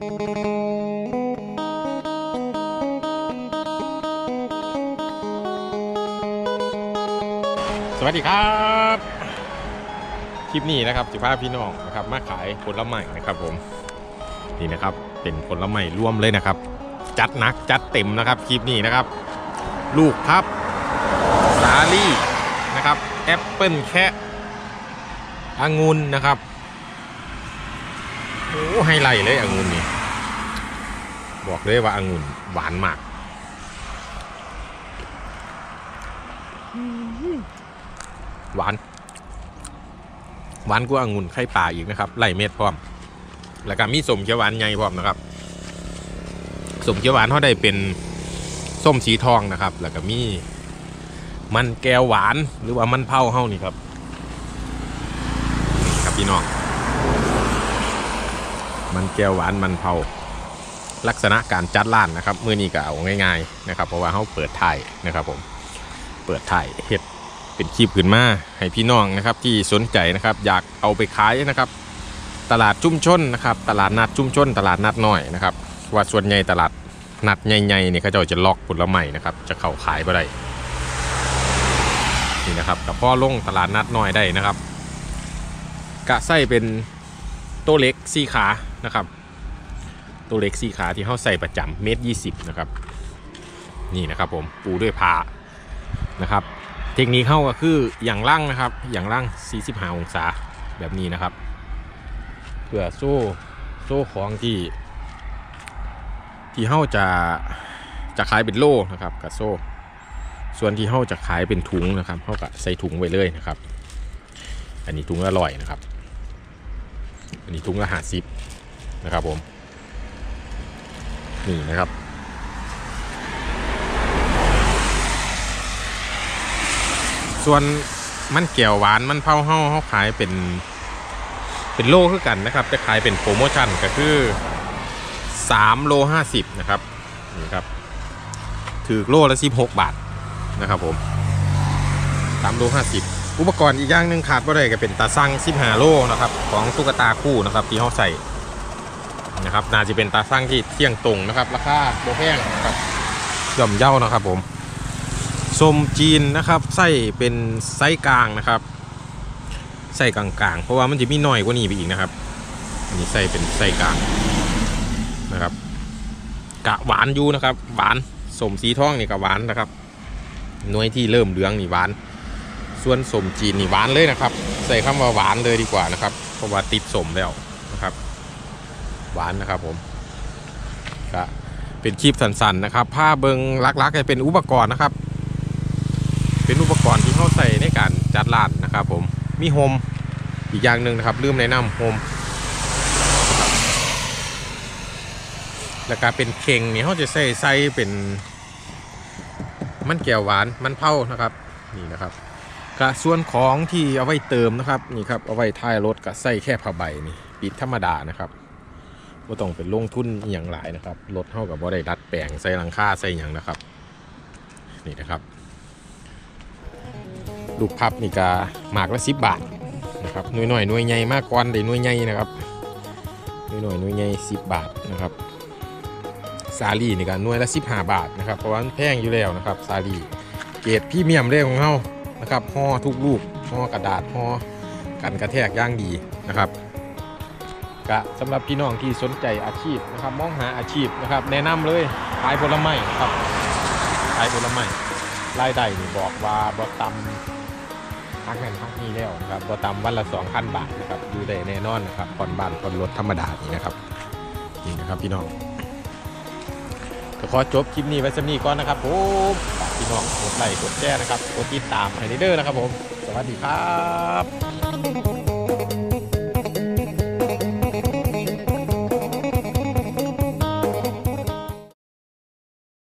สวัสดีครับคลิปนี้นะครับสิพาพี่น้องนะครับมาขายผลไม้นะครับผมนี่นะครับเป็นผลไม้รวมเลยนะครับจัดหนักจัดเต็มนะครับคลิปนี้นะครับลูกพับสาลี่นะครับแอปเปิ้ลแคะองุ่นนะครับโอ้ไฮไลท์เลยองุ่นนี่บอกเลยว่าองุ่นหวานมากหวานกว่าองุ่นไข่ป่าอีกนะครับไล่เม็ดพร้อมแล้วก็มีส้มเขียวหวานใหญ่พร้อมนะครับส้มเขียวหวานเขาได้เป็นส้มสีทองนะครับแล้วก็มีมันแก้วหวานหรือว่ามันเผาเฮานี่ครับนี่ครับพี่น้องมันแก้วหวานมันเผาลักษณะการจัดร้านนะครับมื้อนี้ก็เอาง่ายๆนะครับเพราะว่าเขาเปิดถ่ายนะครับผมเปิดถ่ายเฮ็ดเป็นคลิปขึ้นมาให้พี่น้องนะครับที่สนใจนะครับอยากเอาไปขายนะครับตลาดชุมชนนะครับตลาดนัดชุมชนตลาดนัดน้อยนะครับว่าส่วนใหญ่ตลาดนัดใหญ่ๆเนี่ยเขาจะล็อกผลไม้นะครับจะเข้าขายไปได้นี่นะครับกับพ่อลงตลาดนัดน้อยได้นะครับกะไส้เป็นโต๊ะเล็ก4 ขานะครับโต๊ะเล็ก4 ขาที่เขาใส่ประจำเมตร20นะครับนี่นะครับผมปูด้วยผ้านะครับเทคนิคเข้าก็คืออย่างล่างนะครับอย่างล่าง45 องศาแบบนี้นะครับเพื่อโซ่ของที่เข้าจะขายเป็นโล่นะครับกับโซ่ส่วนที่เข้าจะขายเป็นถุงนะครับเข้ากับใส่ถุงไว้เลยนะครับอันนี้ถุงละ100นะครับอันนี้ถุงละ50นะครับผมนี่นะครับส่วนมันแก้วหวานมันเผาเขาขายเป็นโลคือกันนะครับจะขายเป็นโปรโมชั่นก็คือ3 โล 50นะครับนี่ครับถือโลละ16 บาทนะครับผม3 โล 50อุปกรณ์อีกอย่างหนึ่งขาดบ่ได้ก็เป็นตาสั่ง15 โลนะครับของตุ๊กตาคู่นะครับที่เขาใส่นะครับน่าจะเป็นตาสั่งที่เที่ยงตรงนะครับราคาโบแพงครับย่อมเยานะครับผมส้มจีนนะครับไส้เป็นไส้กลางนะครับไส้กลางๆเพราะว่ามันจะมีน้อยกว่านี้ไปอีกนะครับอันนี้ไส้เป็นไส้กลางนะครับกะหวานอยู่นะครับหวานส้มสีทองนี่กะหวานนะครับหน่วยที่เริ่มเหลืองนี่หวานส่วนส้มจีนนี่หวานเลยนะครับใส่คำว่าหวานเลยดีกว่านะครับเพราะว่าติดส้มแล้วนะครับหวานนะครับผมก็เป็นคลิปสั้นๆนะครับผ้าเบิงลักๆจะเป็นอุปกรณ์นะครับเป็นอุปกรณ์ที่เขาใส่ในการจัดร้านนะครับผมมีโฮมอีกอย่างหนึ่งนะครับลืมแนะนำโฮมแล้วก็เป็นเข่งนี่เขาจะใส่เป็นมันแก้วหวานมันเผานะครับนี่นะครับกับส่วนของที่เอาไว้เติมนะครับนี่ครับเอาไว้ท้ายรถก็ใส่แค่ผ้าใบนี่ปิดธรรมดานะครับไม่ต้องเป็นลงทุนอย่างหลายนะครับรถเท่ากับว่าได้ดัดแปลงใส่หลังคาใส่อย่างนะครับนี่นะครับลูกพับนี่ก็หมากละ10 บาทนะครับหน่วยใหญ่มากกว่าได้หน่วยใหญ่นะครับหน่วยใหญ่10 บาทนะครับซาลี่นี่ก็หน่วยละ15 บาทนะครับเพราะว่าแพงอยู่แล้วนะครับซาลี่เกรดพรีเมียมเลยของเขานะครับห่อทุกลูกห่อกระดาษห่อกันกระแทกย่างดีนะครับก็สำหรับพี่น้องที่สนใจอาชีพนะครับมองหาอาชีพนะครับแนะนำเลยขายผลไม้ครับขายผลไม้รายได้นี่บอกว่าบ่ต่ำพักนั้นพักนี้แล้วนะครับบ่ต่ำวันละ 2,000 บาทนะครับอยู่ได้แน่นอนนะครับผ่อนบ้านผ่อนรถธรรมดานี่นะครับนี่นะครับพี่น้องขอจบคลิปนี้ไว้สักนี้ก่อนนะครับผมฝากพี่น้องกดไลค์กดแชร์นะครับกดติดตามให้เด้อนะครับผมสวัสดีครับ